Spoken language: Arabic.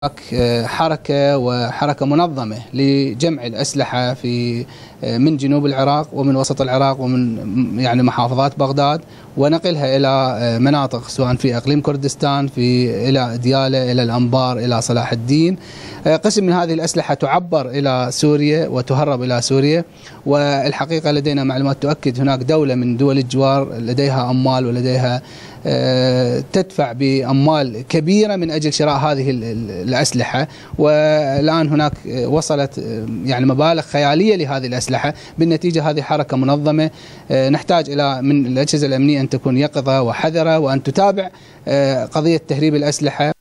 حركة وحركة منظمة لجمع الأسلحة من جنوب العراق ومن وسط العراق ومن يعني محافظات بغداد ونقلها إلى مناطق سواء في إقليم كردستان إلى ديالى إلى الأنبار إلى صلاح الدين. قسم من هذه الأسلحة تعبر إلى سوريا وتهرب إلى سوريا، والحقيقة لدينا معلومات تؤكد هناك دولة من دول الجوار لديها أموال ولديها تدفع بأموال كبيرة من أجل شراء هذه الأسلحة، والآن هناك وصلت يعني مبالغ خيالية لهذه الأسلحة. بالنتيجة هذه حركة منظمة نحتاج إلى من الأجهزة الأمنية أن تكون يقظة وحذرة وأن تتابع قضية تهريب الأسلحة.